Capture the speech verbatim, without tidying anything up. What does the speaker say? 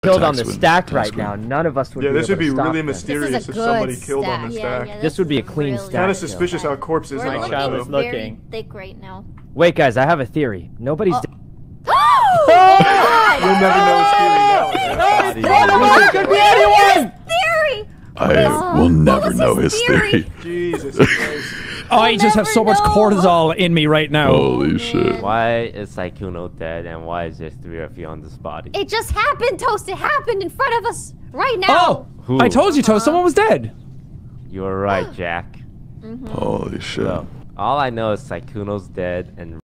killed on the stack right now. None of us would. Yeah, be this would be able to really stop mysterious this. if somebody killed on the Yeah, stack. yeah, this would be a is clean really stack. Kind of suspicious how a corpse isn't We're on looking it. is though. very looking. thick right now. Wait, guys, I have a theory. Nobody's. Oh. dead. Oh! You'll never know his theory now. It could be anyone. Theory! I Oh, will never what was know his his theory? theory. Jesus Christ. I just have never so much know. cortisol in me right now. Holy shit. Why is Sykkuno dead and why is there three of you on this body? It just happened, Toast. It happened in front of us right now. Oh! Who? I told you, Toast, someone was dead. You were right, Jack. Holy shit. So, all I know is Sykkuno's dead and